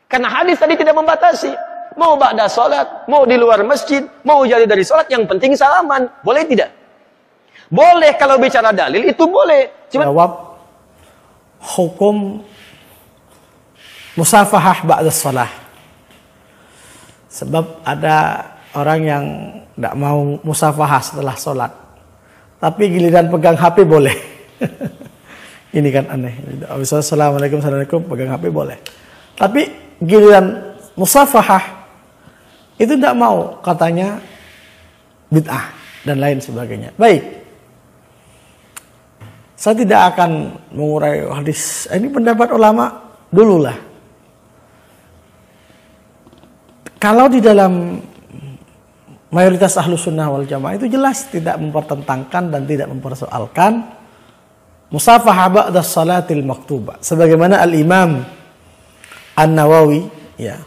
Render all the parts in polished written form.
Karena hadis tadi tidak membatasi. Mau ba'da sholat, mau di luar masjid, mau jadi dari sholat, yang penting salaman. Boleh tidak? Boleh kalau bicara dalil, itu boleh. Cuma jawab hukum musafahah ba'da sholat. Sebab ada orang yang tidak mau musafahah setelah sholat, tapi giliran pegang HP boleh. Ini kan aneh. Assalamualaikum, assalamualaikum, pegang HP boleh. Tapi giliran musafahah itu tidak mau, katanya bid'ah dan lain sebagainya. Baik, saya tidak akan mengurai hadis. Ini pendapat ulama dululah. Kalau di dalam mayoritas ahlus sunnah wal jamaah itu jelas tidak mempertentangkan dan tidak mempersoalkan musafahah ba'da salatil maktubah. Sebagaimana Al-Imam An-Nawawi, ya,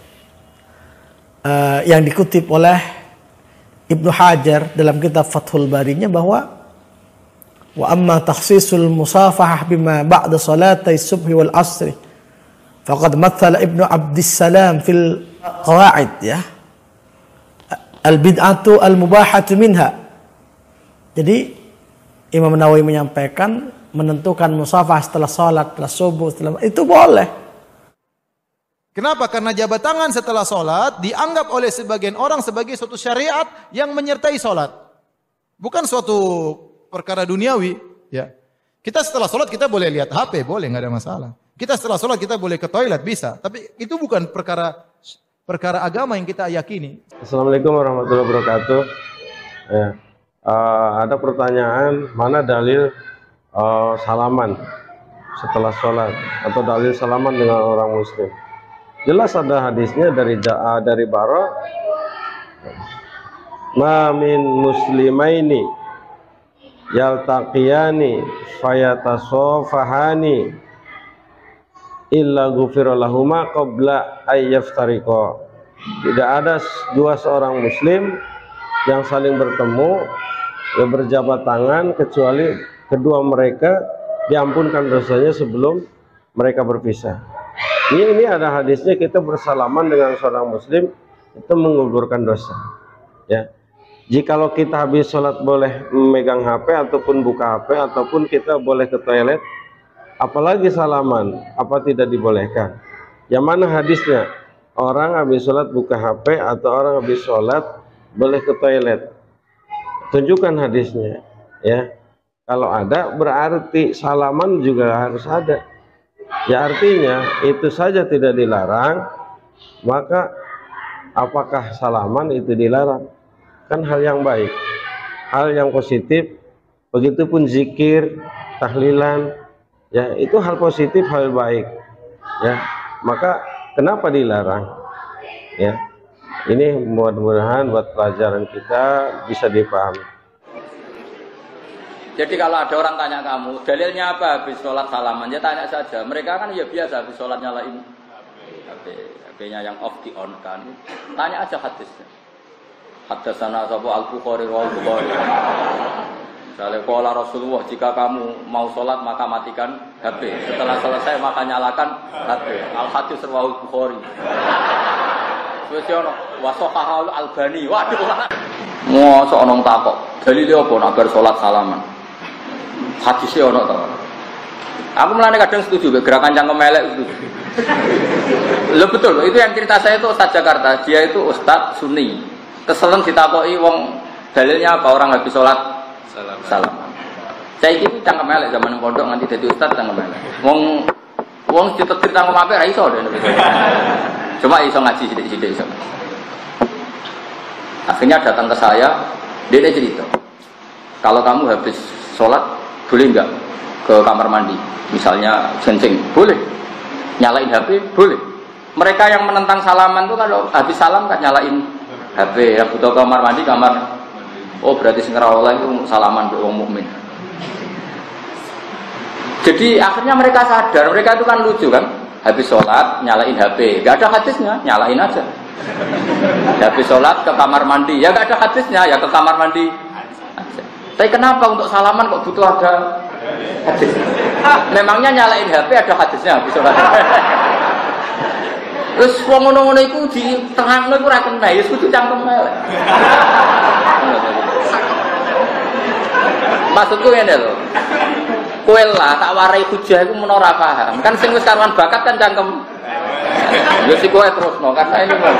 yang dikutip oleh Ibnu Hajar dalam kitab Fathul Barinya, bahwa wa amma takhsisul musafahah bima ba'da salatai subhi wal asri faqad mathala Ibnu Abdissalam fil qawaid, ya, al bid'atu al mubahatu minha. Jadi Imam Nawawi menyampaikan menentukan musafah setelah salat, setelah subuh, setelah itu boleh. Kenapa? Karena jabat tangan setelah sholat dianggap oleh sebagian orang sebagai suatu syariat yang menyertai sholat. Bukan suatu perkara duniawi. Ya. Kita setelah sholat kita boleh lihat HP, boleh, nggak ada masalah. Kita setelah sholat kita boleh ke toilet, bisa. Tapi itu bukan perkara agama yang kita yakini. Assalamualaikum warahmatullahi wabarakatuh. Ya. Ada pertanyaan, mana dalil salaman setelah sholat atau dalil salaman dengan orang muslim? Jelas ada hadisnya dari Bara, ma min muslimaini yaltaqiyani fayatasofahani illa ghufira lahuma qabla ayyaftariqa. Tidak ada dua seorang muslim yang saling bertemu dan berjabat tangan kecuali kedua mereka diampunkan dosanya sebelum mereka berpisah. Ini ada hadisnya, kita bersalaman dengan seorang muslim itu menggugurkan dosa. Ya. Jikalau kita habis sholat boleh memegang HP ataupun buka HP ataupun kita boleh ke toilet, apalagi salaman, apa tidak dibolehkan? Yang mana hadisnya? Orang habis sholat buka HP atau orang habis sholat boleh ke toilet? Tunjukkan hadisnya. Ya. Kalau ada berarti salaman juga harus ada. Ya, artinya itu saja tidak dilarang, maka apakah salaman itu dilarang? Kan hal yang baik, hal yang positif. Begitupun zikir, tahlilan, ya itu hal positif, hal baik. Ya, maka kenapa dilarang? Ya, ini mudah-mudahan buat pelajaran kita bisa dipahami. Jadi kalau ada orang tanya kamu, dalilnya apa habis sholat salaman? Ya tanya saja. Mereka kan ya biasa habis sholat nyalain HP-nya yang off di on kan. Tanya aja hadisnya. Haddatsana sahabu Al-Bukhari wa Al-Bukhari. Misalnya qala Rasulullah, jika kamu mau sholat maka matikan HP. Setelah selesai maka nyalakan HP. Al-Hadits riwayat Bukhari. Wis ono wa sahahul Albani. Waduh. Mosok ono takok. Dalile apa nek bar sholat salaman? Hadisnya ono to. Aku mulane kadang setuju gerakan cangkem elek itu. Loh betul, itu yang cerita saya itu Ustaz Jakarta. Dia itu Ustaz Sunni. Keselen ditakoki wong dalilnya apa orang habis sholat salam. Saya iki cangkem elek zaman pondok nganti dadi ustaz cangkem elek. Wong ditetir cangkem apik ra iso dene. Cuma iso ngaji sithik-sithik iso. Akhirnya datang ke saya, dia cerita. Kalau kamu habis sholat boleh enggak ke kamar mandi, misalnya kencing, boleh. Nyalain HP, boleh. Mereka yang menentang salaman itu kalau habis salam kan nyalain HP, yang butuh kamar mandi, oh berarti sing ora oleh itu salaman mbek wong mukmin. Jadi akhirnya mereka sadar, mereka itu kan lucu kan, habis sholat nyalain HP, enggak ada hadisnya, nyalain aja. Habis sholat ke kamar mandi, ya enggak ada hadisnya, ya ke kamar mandi aja. Tapi kenapa untuk salaman kok butuh ada hadis? Memangnya nyalain HP ada hadisnya habis sholat? Terus wong ngono-ngono iku di tengahno iku ora kena, ya kudu cangkem elek. Maksudku ngene lho. Kowe lah tak warai hujah iku men ora paham. Kan sing wis karuan bakat kan cangkem. Ya sik kowe terusno kan ini mau.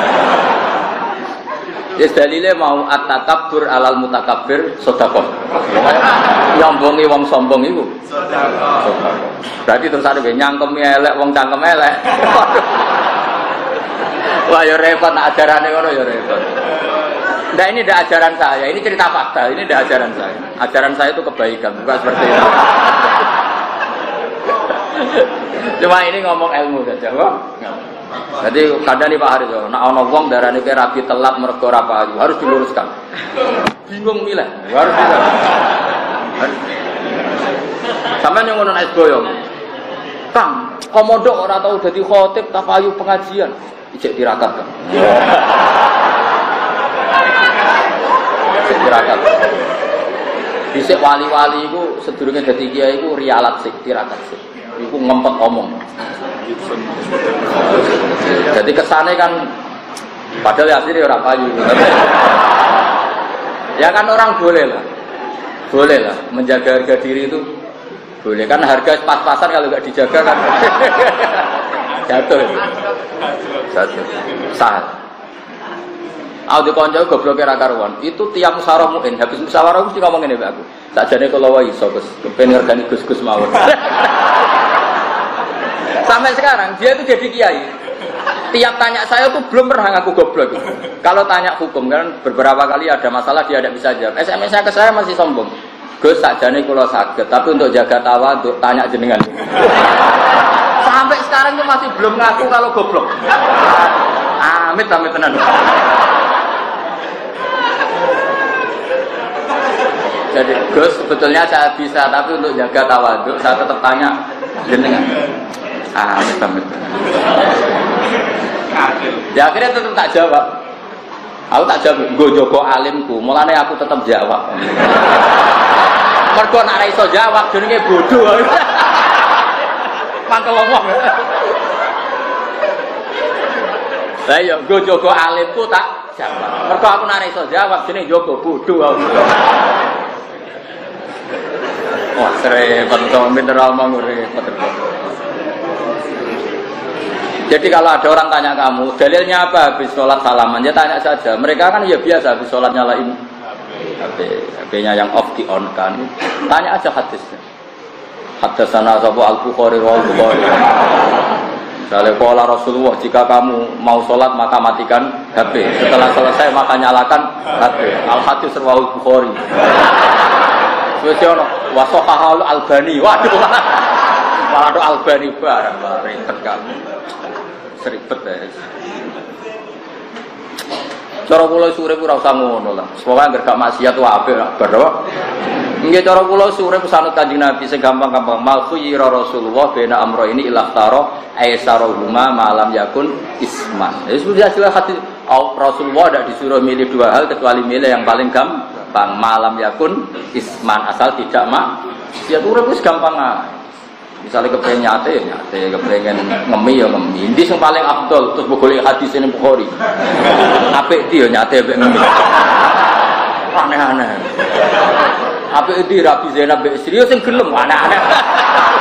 Yes dalile mau at-takabbur alal mutakabbir sedekah. Nyombongi wong sombong iku sedekah. Berarti terus ada nyangkemi elek wong cangkem elek. Wah ya repot ajarane ngono ya repot. Nah ini tidak ajaran saya, ini cerita fakta, ini tidak ajaran saya. Ajaran saya itu kebaikan, bukan seperti itu. Cuma ini ngomong ilmu saja, kok. Jadi kadang nih Pak Haris, nak ono wong darane ke rabi telat mergo ora payu, harus diluruskan. Bingung milih, harus diluruskan. Sampeyan yang ngono nek boyong. Kang, komodo ora tau dadi khotib ta payu pengajian, ijek tirakatkan. Tirakat. Dhisik wali-wali iku sedurunge dadi kiai iku rialat sik, tirakat sik. Iku ngempet omong. Jadi kesane kan padahal asline ora payu. Ya kan orang boleh lah. Boleh lah menjaga harga diri itu. Boleh kan harga pas-pasan kalau enggak dijaga kan jatuh. Jatuh. Sah. Aku dikonco gobloke ra karuan. Itu tiap musyawarah muin, habis musyawarah mesti ngomong ngene mbak aku. Sakjane kula wae iso Gus, kepen ngergani Gus-gus mawon. Sampai sekarang dia itu jadi kiai. Tiap tanya saya tuh belum pernah ngaku goblok. Kalau tanya hukum kan beberapa kali ada masalah dia tidak bisa jawab. SMS-nya ke saya masih sombong. Gus sakjane kula saged, tapi untuk jaga tawadhu tanya jenengan. Sampai sekarang itu masih belum ngaku kalau goblok. Amit tenan. Jadi Gus sebetulnya saya bisa, tapi untuk jaga tawadhu saya tetap tanya jenengan. Amit. Ya akhirnya tetap tak jawab. Aku tak jawab, gue jogo alimku, mulane aku tetap jawab. Mergo nek ora iso jawab jenenge bodoh. Mangkel ngomong. Lah ya gue jogo alimku tak jawab. Mergo aku nek ora iso jawab jenenge jogo bodoh. Wah, repot dong, mineral mau repot. Jadi kalau ada orang tanya kamu, dalilnya apa habis sholat salaman? Ya tanya saja. Mereka kan ya biasa habis sholat nyalain HP-nya yang off di on kan. Tanya aja hadisnya. Haddatsana Abu Al-Bukhari wa Al-Bukhari. Misalnya qala Rasulullah, jika kamu mau sholat maka matikan HP. Setelah selesai maka nyalakan HP. Al-Hadis riwayat Bukhari. Wis ono wa sahahul Albani. Waduh. Malah do Albani barang ribet kamu. Seribet ya. Cara kula sore ora usah ngono lah. Pokoke anggere gak maksiat wae apik lah bar wae. Nggih cara kula sore pesanut Kanjeng Nabi sing gampang-gampang mal khuyira Rasulullah bena amro ini ilaftaro aisarahuma malam yakun isman. Ya sudah jelas hati Rasulullah tidak disuruh milih dua hal kecuali milih yang paling gampang malam yakun isman asal tidak maksiat urip wis gampang ae. Misalnya kepengen nyate, kepengen ngemi ya ngemi. Ini yang paling afdol terus boleh hadis ini Bukhari. Apik dia nyate apik ngemi. Aneh-aneh. Apik di Rabi Zainab be serius sing gelem aneh-aneh.